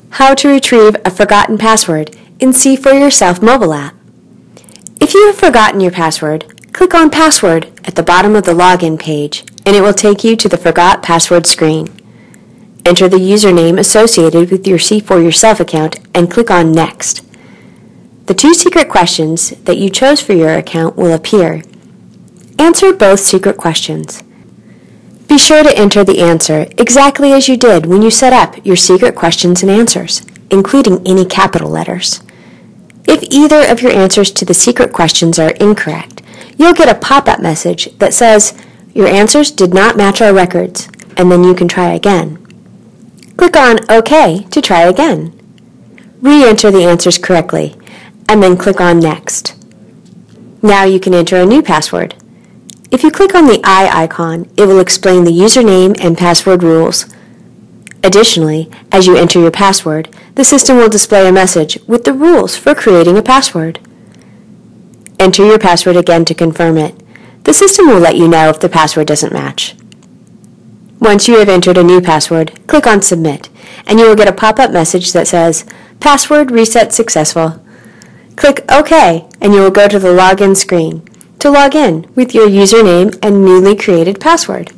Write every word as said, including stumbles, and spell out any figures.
How to retrieve a forgotten password in C four Yourself Mobile App. If you have forgotten your password, click on Password at the bottom of the login page and it will take you to the Forgot Password screen. Enter the username associated with your C four Yourself account and click on Next. The two secret questions that you chose for your account will appear. Answer both secret questions. Be sure to enter the answer exactly as you did when you set up your secret questions and answers, including any capital letters. If either of your answers to the secret questions are incorrect, you'll get a pop-up message that says, "Your answers did not match our records," and then you can try again. Click on OK to try again. Re-enter the answers correctly, and then click on Next. Now you can enter a new password. If you click on the eye icon, it will explain the username and password rules. Additionally, as you enter your password, the system will display a message with the rules for creating a password. Enter your password again to confirm it. The system will let you know if the password doesn't match. Once you have entered a new password, click on Submit, and you will get a pop-up message that says, "Password reset successful." Click OK, and you will go to the login screen to log in with your username and newly created password.